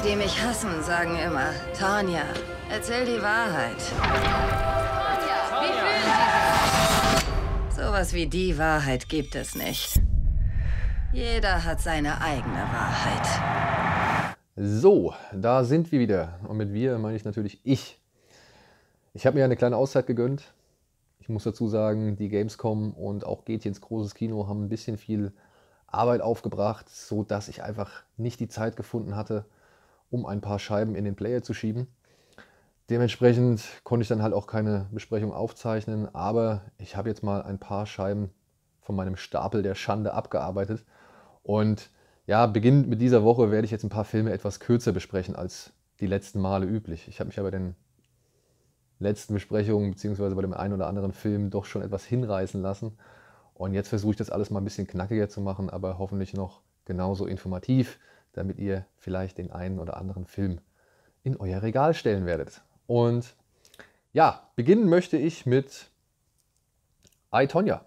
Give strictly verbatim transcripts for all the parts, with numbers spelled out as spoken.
die mich hassen, sagen immer, Tanja, erzähl die Wahrheit. Tanja, wie fühlen Sie sich? Sowas wie die Wahrheit gibt es nicht. Jeder hat seine eigene Wahrheit. So, da sind wir wieder. Und mit wir meine ich natürlich ich. Ich habe mir eine kleine Auszeit gegönnt. Ich muss dazu sagen, die Gamescom und auch Gätchens großes Kino haben ein bisschen viel Arbeit aufgebracht, sodass ich einfach nicht die Zeit gefunden hatte, um ein paar Scheiben in den Player zu schieben. Dementsprechend konnte ich dann halt auch keine Besprechung aufzeichnen, aber ich habe jetzt mal ein paar Scheiben von meinem Stapel der Schande abgearbeitet. Und ja, beginnend mit dieser Woche werde ich jetzt ein paar Filme etwas kürzer besprechen als die letzten Male üblich. Ich habe mich aber den letzten Besprechungen beziehungsweise bei dem einen oder anderen Film doch schon etwas hinreißen lassen. Und jetzt versuche ich das alles mal ein bisschen knackiger zu machen, aber hoffentlich noch genauso informativ, damit ihr vielleicht den einen oder anderen Film in euer Regal stellen werdet. Und ja, beginnen möchte ich mit I, Tonya.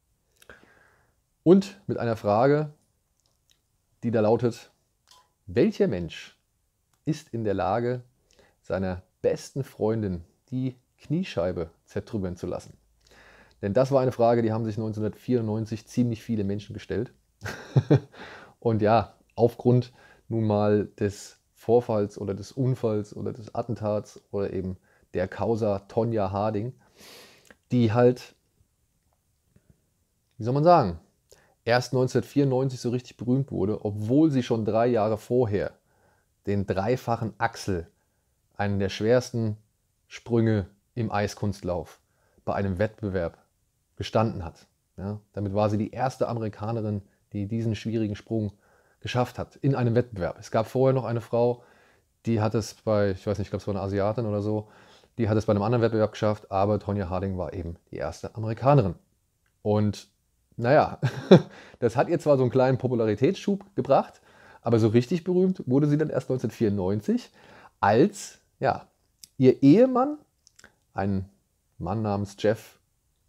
Und mit einer Frage, die da lautet: Welcher Mensch ist in der Lage, seiner besten Freundin die Kniescheibe zertrümmern zu lassen? Denn das war eine Frage, die haben sich neunzehnhundertvierundneunzig ziemlich viele Menschen gestellt. Und ja, aufgrund nun mal des Vorfalls oder des Unfalls oder des Attentats oder eben der Causa Tonya Harding, die halt, wie soll man sagen, erst neunzehnhundertvierundneunzig so richtig berühmt wurde, obwohl sie schon drei Jahre vorher den dreifachen Axel, einen der schwersten Sprünge im Eiskunstlauf, bei einem Wettbewerb bestanden hat. Ja, damit war sie die erste Amerikanerin, die diesen schwierigen Sprung geschafft hat in einem Wettbewerb. Es gab vorher noch eine Frau, die hat es bei, ich weiß nicht, ich glaube es war eine Asiatin oder so, die hat es bei einem anderen Wettbewerb geschafft, aber Tonya Harding war eben die erste Amerikanerin. Und naja, das hat ihr zwar so einen kleinen Popularitätsschub gebracht, aber so richtig berühmt wurde sie dann erst neunzehnhundertvierundneunzig, als ja, ihr Ehemann, ein Mann namens Jeff,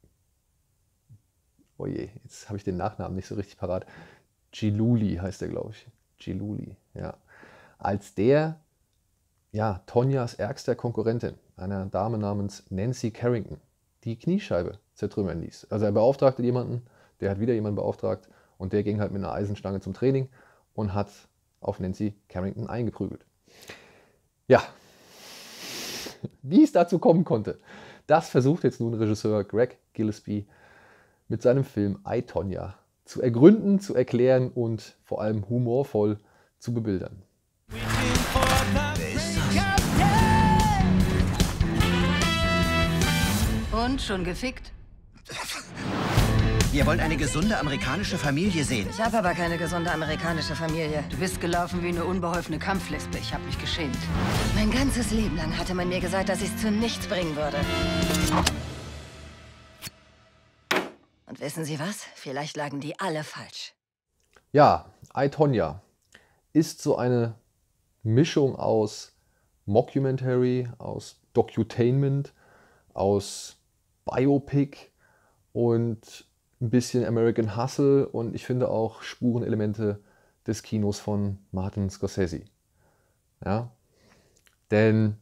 oh je, jetzt habe ich den Nachnamen nicht so richtig parat, Gillooly heißt er, glaube ich, Gillooly, ja, als der ja, Tonyas ärgster Konkurrentin, einer Dame namens Nancy Carrington, die Kniescheibe zertrümmern ließ. Also er beauftragte jemanden, der hat wieder jemanden beauftragt und der ging halt mit einer Eisenstange zum Training und hat auf Nancy Carrington eingeprügelt. Ja, wie es dazu kommen konnte, das versucht jetzt nun Regisseur Greg Gillespie mit seinem Film I, Tonya zu ergründen, zu erklären und vor allem humorvoll zu bebildern. Wer ist das? Und schon gefickt? Wir wollen eine gesunde amerikanische Familie sehen. Ich habe aber keine gesunde amerikanische Familie. Du bist gelaufen wie eine unbeholfene Kampflesbe. Ich habe mich geschämt. Mein ganzes Leben lang hatte man mir gesagt, dass ich es zu nichts bringen würde. Und wissen Sie was? Vielleicht lagen die alle falsch. Ja, I, Tonya ist so eine Mischung aus Mockumentary, aus Docutainment, aus Biopic und ein bisschen American Hustle und ich finde auch Spurenelemente des Kinos von Martin Scorsese. Ja? Denn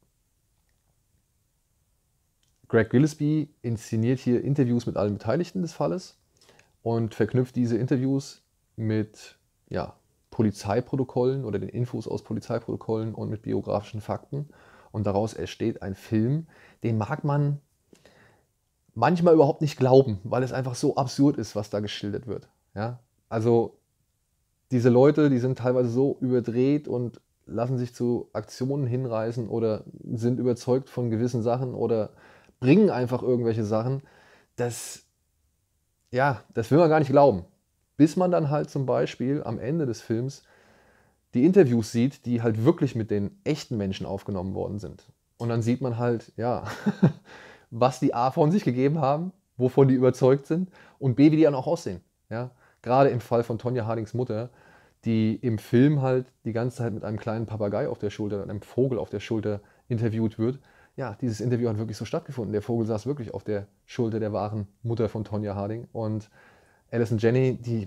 Greg Gillespie inszeniert hier Interviews mit allen Beteiligten des Falles und verknüpft diese Interviews mit ja, Polizeiprotokollen oder den Infos aus Polizeiprotokollen und mit biografischen Fakten. Und daraus entsteht ein Film, den mag man manchmal überhaupt nicht glauben, weil es einfach so absurd ist, was da geschildert wird. Ja? Also diese Leute, die sind teilweise so überdreht und lassen sich zu Aktionen hinreißen oder sind überzeugt von gewissen Sachen oder bringen einfach irgendwelche Sachen. Das, ja, das will man gar nicht glauben. Bis man dann halt zum Beispiel am Ende des Films die Interviews sieht, die halt wirklich mit den echten Menschen aufgenommen worden sind. Und dann sieht man halt, ja, was die A von sich gegeben haben, wovon die überzeugt sind und B, wie die dann auch aussehen. Ja? Gerade im Fall von Tonya Hardings Mutter, die im Film halt die ganze Zeit mit einem kleinen Papagei auf der Schulter, einem Vogel auf der Schulter interviewt wird. Ja, dieses Interview hat wirklich so stattgefunden. Der Vogel saß wirklich auf der Schulter der wahren Mutter von Tonya Harding. Und Allison Janney, die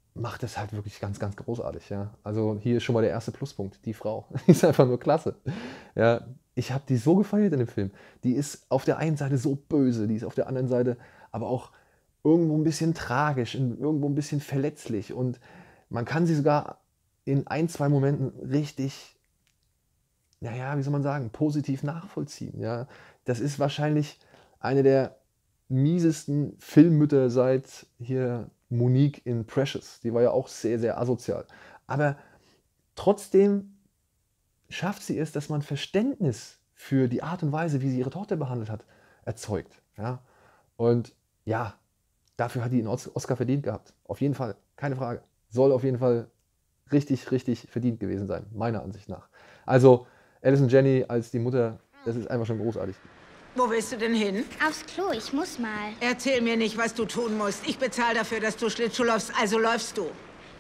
macht es halt wirklich ganz, ganz großartig. Ja. Also hier ist schon mal der erste Pluspunkt, die Frau. Die ist einfach nur klasse. Ja. Ich habe die so gefeiert in dem Film. Die ist auf der einen Seite so böse, die ist auf der anderen Seite aber auch irgendwo ein bisschen tragisch, irgendwo ein bisschen verletzlich. Und man kann sie sogar in ein, zwei Momenten richtig, naja, wie soll man sagen, positiv nachvollziehen. Ja. Das ist wahrscheinlich eine der miesesten Filmmütter seit hier Monique in Precious. Die war ja auch sehr, sehr asozial. Aber trotzdem schafft sie es, dass man Verständnis für die Art und Weise, wie sie ihre Tochter behandelt hat, erzeugt. Ja? Und ja, dafür hat die einen Oscar verdient gehabt. Auf jeden Fall, keine Frage. Soll auf jeden Fall richtig, richtig verdient gewesen sein, meiner Ansicht nach. Also Allison Janney als die Mutter, das ist einfach schon großartig. Wo willst du denn hin? Aufs Klo, ich muss mal. Erzähl mir nicht, was du tun musst. Ich bezahle dafür, dass du Schlittschuh läufst, also läufst du.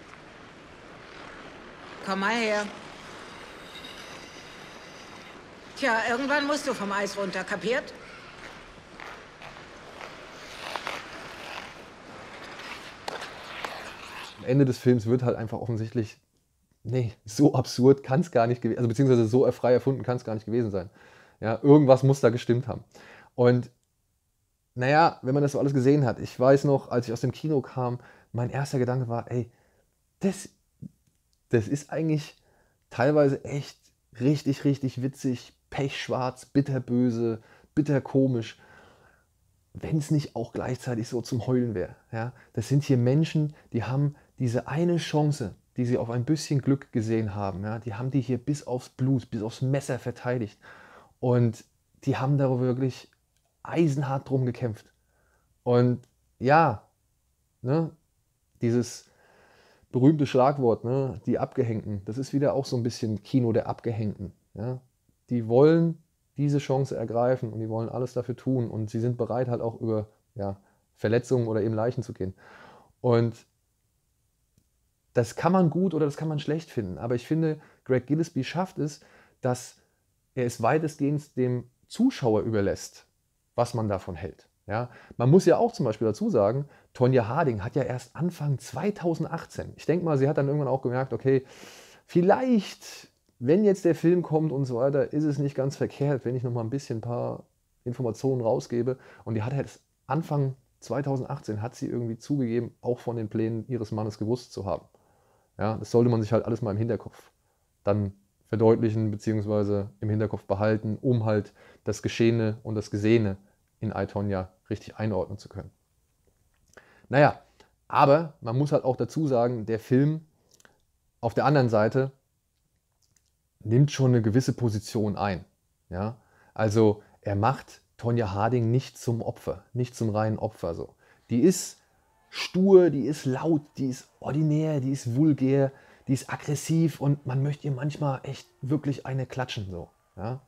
Komm mal her. Tja, irgendwann musst du vom Eis runter, kapiert? Am Ende des Films wird halt einfach offensichtlich, nee, so absurd kann es gar nicht gewesen, also beziehungsweise so frei erfunden kann es gar nicht gewesen sein. Ja, irgendwas muss da gestimmt haben. Und naja, wenn man das so alles gesehen hat, ich weiß noch, als ich aus dem Kino kam, mein erster Gedanke war, ey, das, das ist eigentlich teilweise echt richtig, richtig witzig, pechschwarz, bitterböse, bitterkomisch, wenn es nicht auch gleichzeitig so zum Heulen wäre. Ja? Das sind hier Menschen, die haben diese eine Chance, die sie auf ein bisschen Glück gesehen haben, ja? Die haben die hier bis aufs Blut, bis aufs Messer verteidigt. Und die haben darüber wirklich eisenhart drum gekämpft. Und ja, ne, dieses berühmte Schlagwort, ne, die Abgehängten, das ist wieder auch so ein bisschen Kino der Abgehängten. Ja. Die wollen diese Chance ergreifen und die wollen alles dafür tun. Und sie sind bereit, halt auch über ja, Verletzungen oder eben Leichen zu gehen. Und das kann man gut oder das kann man schlecht finden. Aber ich finde, Greg Gillespie schafft es, dass er es weitestgehend dem Zuschauer überlässt, was man davon hält. Ja, man muss ja auch zum Beispiel dazu sagen, Tonya Harding hat ja erst Anfang zweitausendachtzehn, ich denke mal, sie hat dann irgendwann auch gemerkt, okay, vielleicht, wenn jetzt der Film kommt und so weiter, ist es nicht ganz verkehrt, wenn ich noch mal ein bisschen ein paar Informationen rausgebe. Und die hat erst Anfang zweitausendachtzehn, hat sie irgendwie zugegeben, auch von den Plänen ihres Mannes gewusst zu haben. Ja, das sollte man sich halt alles mal im Hinterkopf dann verdeutlichen bzw. im Hinterkopf behalten, um halt das Geschehene und das Gesehene in I, Tonya richtig einordnen zu können. Naja, aber man muss halt auch dazu sagen, der Film auf der anderen Seite nimmt schon eine gewisse Position ein. Ja? Also er macht Tonya Harding nicht zum Opfer, nicht zum reinen Opfer. So. Die ist stur, die ist laut, die ist ordinär, die ist vulgär, die ist aggressiv und man möchte ihr manchmal echt wirklich eine klatschen. So, ja.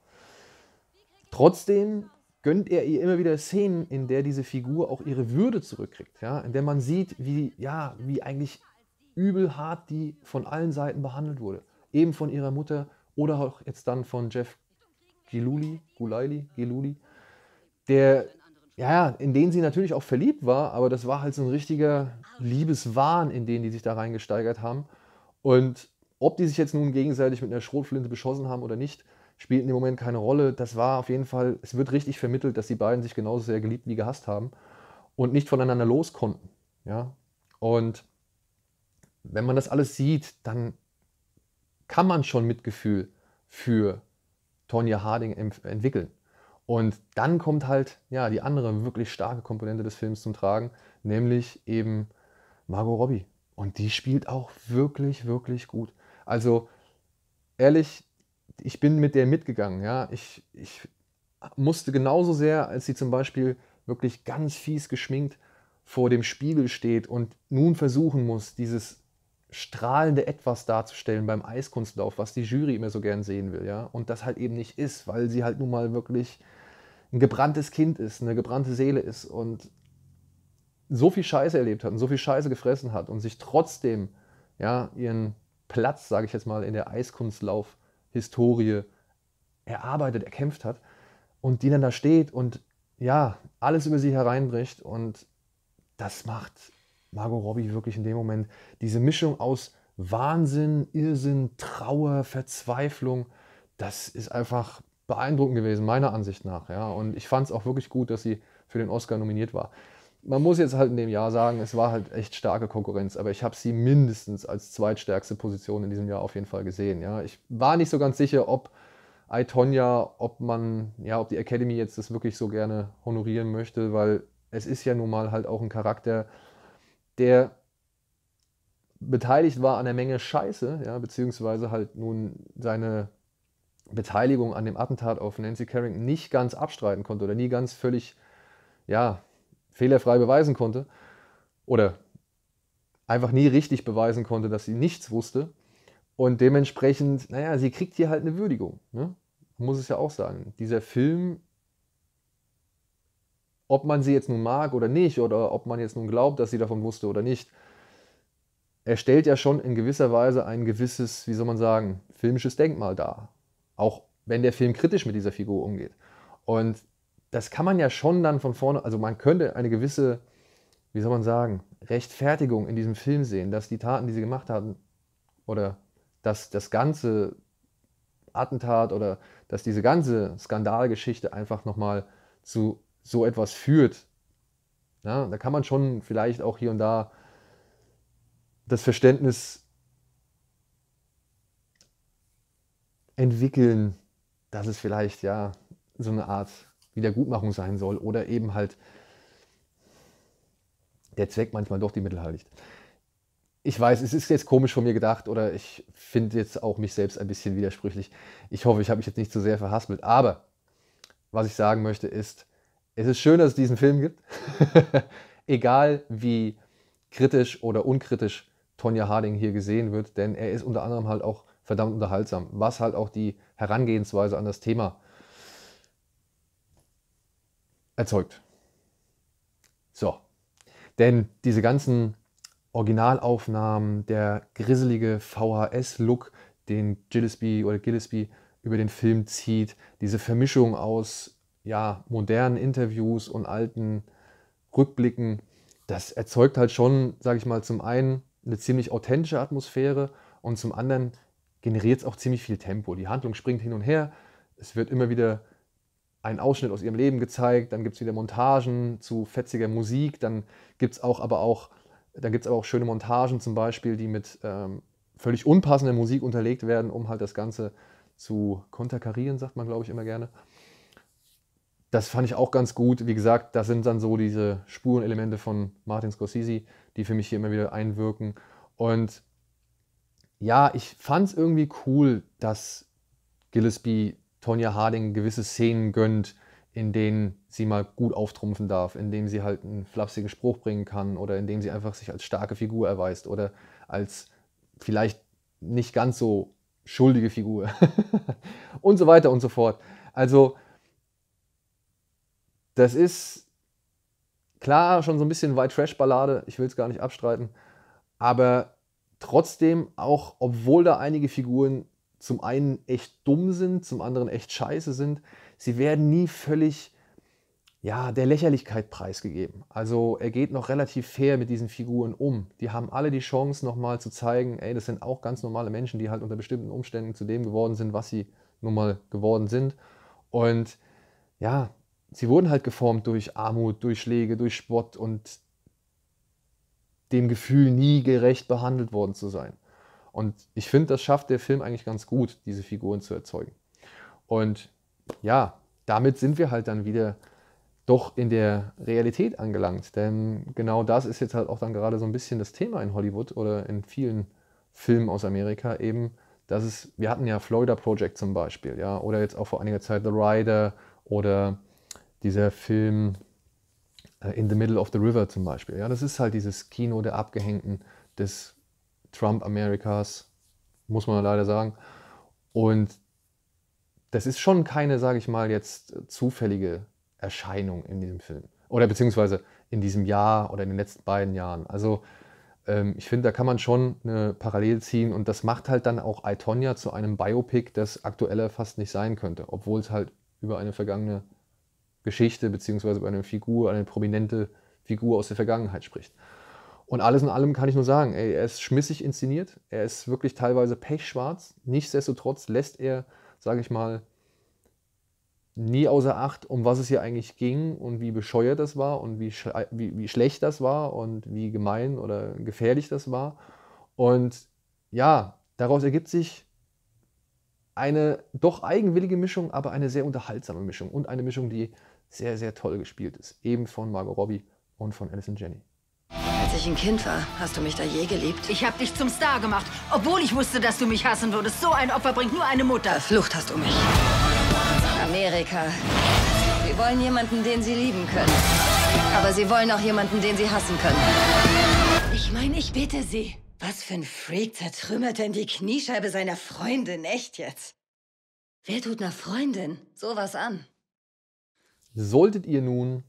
Trotzdem gönnt er ihr immer wieder Szenen, in der diese Figur auch ihre Würde zurückkriegt. Ja, in der man sieht, wie, ja, wie eigentlich übel hart die von allen Seiten behandelt wurde. Eben von ihrer Mutter oder auch jetzt dann von Jeff Gillooly, Gulaili, Gillooly, der, ja, in den sie natürlich auch verliebt war, aber das war halt so ein richtiger Liebeswahn, in den die sich da reingesteigert haben. Und ob die sich jetzt nun gegenseitig mit einer Schrotflinte beschossen haben oder nicht, spielt in dem Moment keine Rolle. Das war auf jeden Fall, es wird richtig vermittelt, dass die beiden sich genauso sehr geliebt wie gehasst haben und nicht voneinander los konnten. Ja? Und wenn man das alles sieht, dann kann man schon Mitgefühl für Tonya Harding entwickeln. Und dann kommt halt ja, die andere wirklich starke Komponente des Films zum Tragen, nämlich eben Margot Robbie. Und die spielt auch wirklich, wirklich gut. Also ehrlich, ich bin mit der mitgegangen. Ja? Ich, ich musste genauso sehr, als sie zum Beispiel wirklich ganz fies geschminkt vor dem Spiegel steht und nun versuchen muss, dieses strahlende Etwas darzustellen beim Eiskunstlauf, was die Jury immer so gern sehen will. Ja? Und das halt eben nicht ist, weil sie halt nun mal wirklich ein gebranntes Kind ist, eine gebrannte Seele ist und so viel Scheiße erlebt hat und so viel Scheiße gefressen hat und sich trotzdem ja, ihren Platz, sage ich jetzt mal, in der Eiskunstlauf-Historie erarbeitet, erkämpft hat und die dann da steht und ja, alles über sie hereinbricht und das macht Margot Robbie wirklich in dem Moment diese Mischung aus Wahnsinn, Irrsinn, Trauer, Verzweiflung, das ist einfach beeindruckend gewesen, meiner Ansicht nach. Ja. Und ich fand es auch wirklich gut, dass sie für den Oscar nominiert war. Man muss jetzt halt in dem Jahr sagen, es war halt echt starke Konkurrenz, aber ich habe sie mindestens als zweitstärkste Position in diesem Jahr auf jeden Fall gesehen. Ja. Ich war nicht so ganz sicher, ob I, Tonya, ob man, ja, ob die Academy jetzt das wirklich so gerne honorieren möchte, weil es ist ja nun mal halt auch ein Charakter, der beteiligt war an der Menge Scheiße, ja, beziehungsweise halt nun seine Beteiligung an dem Attentat auf Nancy Kerrigan nicht ganz abstreiten konnte oder nie ganz völlig, ja, fehlerfrei beweisen konnte oder einfach nie richtig beweisen konnte, dass sie nichts wusste. Und dementsprechend, naja, sie kriegt hier halt eine Würdigung. Ne? Man muss es ja auch sagen. Dieser Film, ob man sie jetzt nun mag oder nicht, oder ob man jetzt nun glaubt, dass sie davon wusste oder nicht, er stellt ja schon in gewisser Weise ein gewisses, wie soll man sagen, filmisches Denkmal dar. Auch wenn der Film kritisch mit dieser Figur umgeht. Und das kann man ja schon dann von vorne, also man könnte eine gewisse, wie soll man sagen, Rechtfertigung in diesem Film sehen, dass die Taten, die sie gemacht hatten, oder dass das ganze Attentat oder dass diese ganze Skandalgeschichte einfach nochmal zu so etwas führt. Ja, da kann man schon vielleicht auch hier und da das Verständnis entwickeln, dass es vielleicht ja so eine Art Wiedergutmachung sein soll oder eben halt der Zweck manchmal doch die Mittel heiligt. Ich weiß, es ist jetzt komisch von mir gedacht oder ich finde jetzt auch mich selbst ein bisschen widersprüchlich. Ich hoffe, ich habe mich jetzt nicht zu sehr verhaspelt, aber was ich sagen möchte ist, es ist schön, dass es diesen Film gibt, egal wie kritisch oder unkritisch Tonya Harding hier gesehen wird, denn er ist unter anderem halt auch verdammt unterhaltsam, was halt auch die Herangehensweise an das Thema erzeugt. So, denn diese ganzen Originalaufnahmen, der grisselige V H S-Look, den Gillespie oder Gillespie über den Film zieht, diese Vermischung aus ja, modernen Interviews und alten Rückblicken, das erzeugt halt schon, sage ich mal, zum einen eine ziemlich authentische Atmosphäre und zum anderen generiert es auch ziemlich viel Tempo. Die Handlung springt hin und her, es wird immer wieder ein Ausschnitt aus ihrem Leben gezeigt, dann gibt es wieder Montagen zu fetziger Musik, dann gibt es auch aber auch, dann gibt's aber auch schöne Montagen zum Beispiel, die mit ähm, völlig unpassender Musik unterlegt werden, um halt das Ganze zu konterkarieren, sagt man, glaube ich, immer gerne. Das fand ich auch ganz gut. Wie gesagt, das sind dann so diese Spurenelemente von Martin Scorsese, die für mich hier immer wieder einwirken. Und ja, ich fand es irgendwie cool, dass Gillespie Tonya Harding gewisse Szenen gönnt, in denen sie mal gut auftrumpfen darf, in denen sie halt einen flapsigen Spruch bringen kann oder in denen sie einfach sich als starke Figur erweist oder als vielleicht nicht ganz so schuldige Figur und so weiter und so fort. Also das ist klar schon so ein bisschen White Trash Ballade, ich will es gar nicht abstreiten, aber trotzdem auch, obwohl da einige Figuren zum einen echt dumm sind, zum anderen echt scheiße sind, sie werden nie völlig ja, der Lächerlichkeit preisgegeben. Also er geht noch relativ fair mit diesen Figuren um. Die haben alle die Chance nochmal zu zeigen, ey, das sind auch ganz normale Menschen, die halt unter bestimmten Umständen zu dem geworden sind, was sie nun mal geworden sind. Und ja, sie wurden halt geformt durch Armut, durch Schläge, durch Spott und dem Gefühl, nie gerecht behandelt worden zu sein. Und ich finde, das schafft der Film eigentlich ganz gut, diese Figuren zu erzeugen. Und ja, damit sind wir halt dann wieder doch in der Realität angelangt. Denn genau das ist jetzt halt auch dann gerade so ein bisschen das Thema in Hollywood oder in vielen Filmen aus Amerika eben, dass es, wir hatten ja Florida Project zum Beispiel, ja, oder jetzt auch vor einiger Zeit The Rider oder dieser Film In the Middle of the River zum Beispiel. Ja, das ist halt dieses Kino der Abgehängten des Trump-Amerikas, muss man leider sagen. Und das ist schon keine, sage ich mal, jetzt zufällige Erscheinung in diesem Film. Oder beziehungsweise in diesem Jahr oder in den letzten beiden Jahren. Also ähm, ich finde, da kann man schon eine Parallele ziehen und das macht halt dann auch I, Tonya zu einem Biopic, das aktueller fast nicht sein könnte, obwohl es halt über eine vergangene Geschichte beziehungsweise über eine Figur, eine prominente Figur aus der Vergangenheit spricht. Und alles in allem kann ich nur sagen, ey, er ist schmissig inszeniert, er ist wirklich teilweise pechschwarz. Nichtsdestotrotz lässt er, sage ich mal, nie außer Acht, um was es hier eigentlich ging und wie bescheuert das war und wie, sch wie, wie schlecht das war und wie gemein oder gefährlich das war. Und ja, daraus ergibt sich eine doch eigenwillige Mischung, aber eine sehr unterhaltsame Mischung und eine Mischung, die sehr, sehr toll gespielt ist. Eben von Margot Robbie und von Allison Janney. Als ich ein Kind war, hast du mich da je geliebt? Ich hab dich zum Star gemacht, obwohl ich wusste, dass du mich hassen würdest. So ein Opfer bringt nur eine Mutter. Verflucht hast du mich. Amerika. Sie wollen jemanden, den sie lieben können. Aber sie wollen auch jemanden, den sie hassen können. Ich meine, ich bitte sie. Was für ein Freak zertrümmert denn die Kniescheibe seiner Freundin? Echt jetzt? Wer tut einer Freundin sowas an? Solltet ihr nun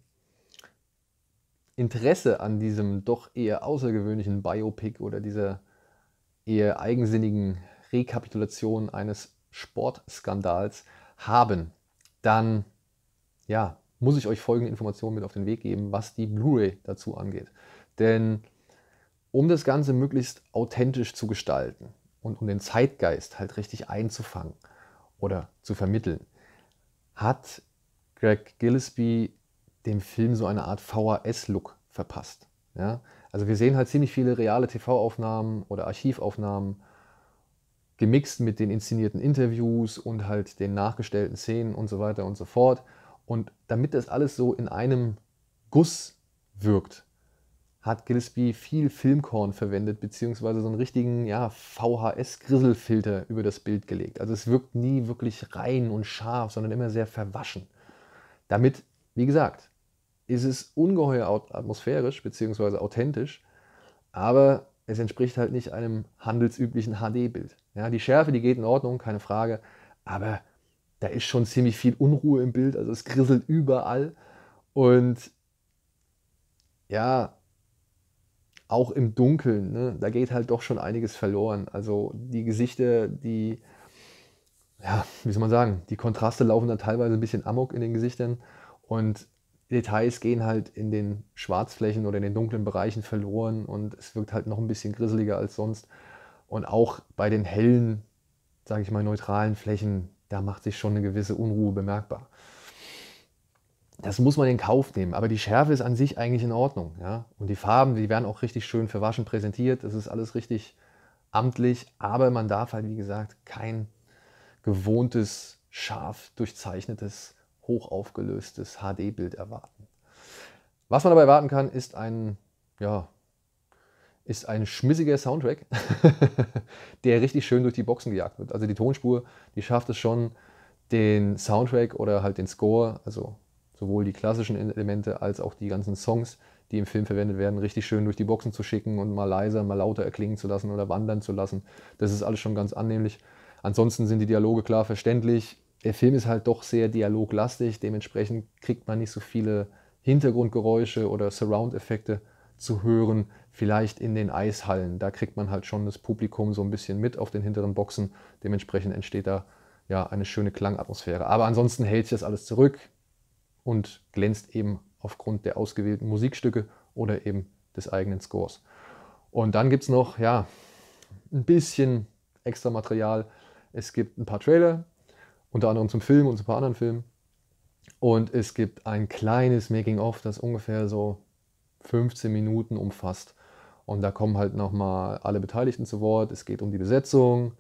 Interesse an diesem doch eher außergewöhnlichen Biopic oder dieser eher eigensinnigen Rekapitulation eines Sportskandals haben, dann ja, muss ich euch folgende Informationen mit auf den Weg geben, was die Blu-ray dazu angeht. Denn um das Ganze möglichst authentisch zu gestalten und um den Zeitgeist halt richtig einzufangen oder zu vermitteln, hat Greg Gillespie dem Film so eine Art V H S-Look verpasst. Ja? Also wir sehen halt ziemlich viele reale T V-Aufnahmen oder Archivaufnahmen, gemixt mit den inszenierten Interviews und halt den nachgestellten Szenen und so weiter und so fort. Und damit das alles so in einem Guss wirkt, hat Gillespie viel Filmkorn verwendet, beziehungsweise so einen richtigen ja, V H S-Grisselfilter über das Bild gelegt. Also es wirkt nie wirklich rein und scharf, sondern immer sehr verwaschen. Damit, wie gesagt, ist es ungeheuer atmosphärisch bzw. authentisch, aber es entspricht halt nicht einem handelsüblichen H D-Bild. Ja, die Schärfe, die geht in Ordnung, keine Frage, aber da ist schon ziemlich viel Unruhe im Bild, also es grisselt überall und ja, auch im Dunkeln, ne, da geht halt doch schon einiges verloren. Also die Gesichter, die, ja, wie soll man sagen, die Kontraste laufen dann teilweise ein bisschen amok in den Gesichtern und Details gehen halt in den Schwarzflächen oder in den dunklen Bereichen verloren und es wirkt halt noch ein bisschen grisseliger als sonst. Und auch bei den hellen, sage ich mal, neutralen Flächen, da macht sich schon eine gewisse Unruhe bemerkbar. Das muss man in Kauf nehmen, aber die Schärfe ist an sich eigentlich in Ordnung. Ja? Und die Farben, die werden auch richtig schön verwaschen präsentiert. Das ist alles richtig amtlich, aber man darf halt, wie gesagt, kein gewohntes, scharf durchzeichnetes, hochaufgelöstes H D-Bild erwarten. Was man dabei erwarten kann, ist ein, ja, ist ein schmissiger Soundtrack, der richtig schön durch die Boxen gejagt wird. Also die Tonspur, die schafft es schon, den Soundtrack oder halt den Score, also sowohl die klassischen Elemente als auch die ganzen Songs, die im Film verwendet werden, richtig schön durch die Boxen zu schicken und mal leiser, mal lauter erklingen zu lassen oder wandern zu lassen. Das ist alles schon ganz annehmlich. Ansonsten sind die Dialoge klar verständlich. Der Film ist halt doch sehr dialoglastig, dementsprechend kriegt man nicht so viele Hintergrundgeräusche oder Surround-Effekte zu hören. Vielleicht in den Eishallen, da kriegt man halt schon das Publikum so ein bisschen mit auf den hinteren Boxen. Dementsprechend entsteht da ja eine schöne Klangatmosphäre. Aber ansonsten hält sich das alles zurück und glänzt eben aufgrund der ausgewählten Musikstücke oder eben des eigenen Scores. Und dann gibt es noch ja, ein bisschen extra Material. Es gibt ein paar Trailer, unter anderem zum Film und zu ein paar anderen Filmen. Und es gibt ein kleines Making-of, das ungefähr so fünfzehn Minuten umfasst. Und da kommen halt nochmal alle Beteiligten zu Wort. Es geht um die Besetzung,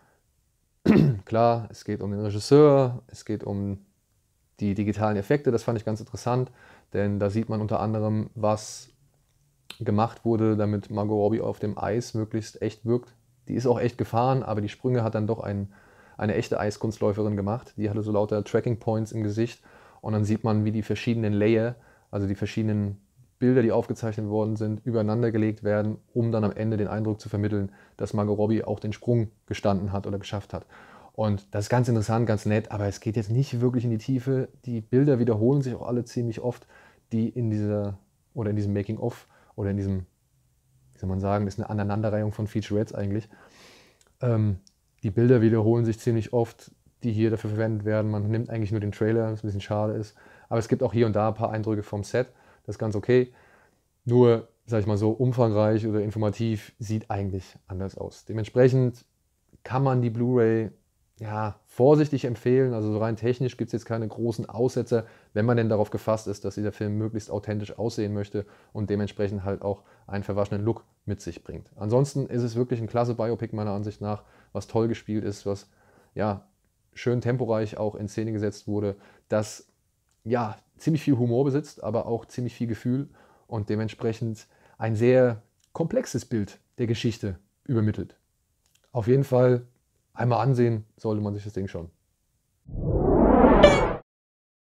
klar, es geht um den Regisseur, es geht um die digitalen Effekte. Das fand ich ganz interessant, denn da sieht man unter anderem, was gemacht wurde, damit Margot Robbie auf dem Eis möglichst echt wirkt. Die ist auch echt gefahren, aber die Sprünge hat dann doch ein, eine echte Eiskunstläuferin gemacht. Die hatte so lauter Tracking Points im Gesicht und dann sieht man, wie die verschiedenen Layer, also die verschiedenen Bilder, die aufgezeichnet worden sind, übereinander gelegt werden, um dann am Ende den Eindruck zu vermitteln, dass Margot Robbie auch den Sprung gestanden hat oder geschafft hat. Und das ist ganz interessant, ganz nett, aber es geht jetzt nicht wirklich in die Tiefe. Die Bilder wiederholen sich auch alle ziemlich oft, die in dieser oder in diesem Making-of oder in diesem, wie soll man sagen, das ist eine Aneinanderreihung von Featurettes eigentlich. Ähm, die Bilder wiederholen sich ziemlich oft, die hier dafür verwendet werden. Man nimmt eigentlich nur den Trailer, was ein bisschen schade ist. Aber es gibt auch hier und da ein paar Eindrücke vom Set. Das ist ganz okay. Nur sag ich mal so, umfangreich oder informativ, sieht eigentlich anders aus. Dementsprechend kann man die Blu-ray ja, vorsichtig empfehlen. Also so rein technisch gibt es jetzt keine großen Aussetzer, wenn man denn darauf gefasst ist, dass dieser Film möglichst authentisch aussehen möchte und dementsprechend halt auch einen verwaschenen Look mit sich bringt. Ansonsten ist es wirklich ein klasse Biopic meiner Ansicht nach, was toll gespielt ist, was ja schön temporeich auch in Szene gesetzt wurde, das ja ziemlich viel Humor besitzt, aber auch ziemlich viel Gefühl und dementsprechend ein sehr komplexes Bild der Geschichte übermittelt. Auf jeden Fall einmal ansehen sollte man sich das Ding schon.